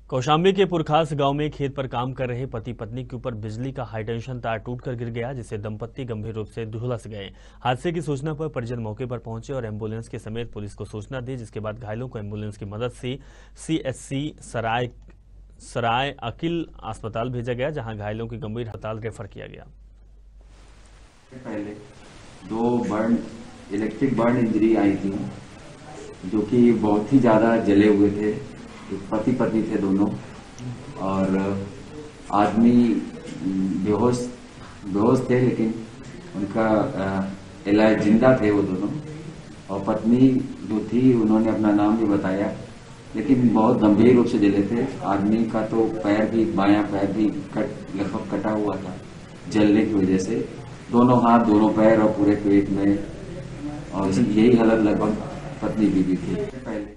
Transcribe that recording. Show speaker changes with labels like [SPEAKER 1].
[SPEAKER 1] कौशाम्बी के पुरखास गांव में खेत पर काम कर रहे पति पत्नी के ऊपर बिजली का हाईटेंशन तार टूटकर गिर गया, जिससे दंपत्ति गंभीर रूप से झुलस गए। हादसे की सूचना पर परिजन मौके पर पहुंचे और एम्बुलेंस के समेत पुलिस को सूचना दी, जिसके बाद घायलों को एम्बुलेंस की मदद से सीएचसी सराय अकिल अस्पताल भेजा गया, जहां घायलों की गंभीर अस्पताल रेफर किया गया।
[SPEAKER 2] पहले 2 इलेक्ट्रिक बर्न इंजरी आई थी, जो कि बहुत ही ज्यादा जले हुए थे। पति पत्नी थे दोनों, और आदमी बेहोश थे, लेकिन उनका इलाज जिंदा थे वो दोनों। और पत्नी जो थी उन्होंने अपना नाम भी बताया, लेकिन बहुत गंभीर रूप से जले थे। आदमी का तो पैर भी, बायां पैर भी लगभग कटा हुआ था जलने की वजह से। दोनों हाथ, दोनों पैर और पूरे पेट में, और यही हालत लगभग पत्नी की भी थी। पहले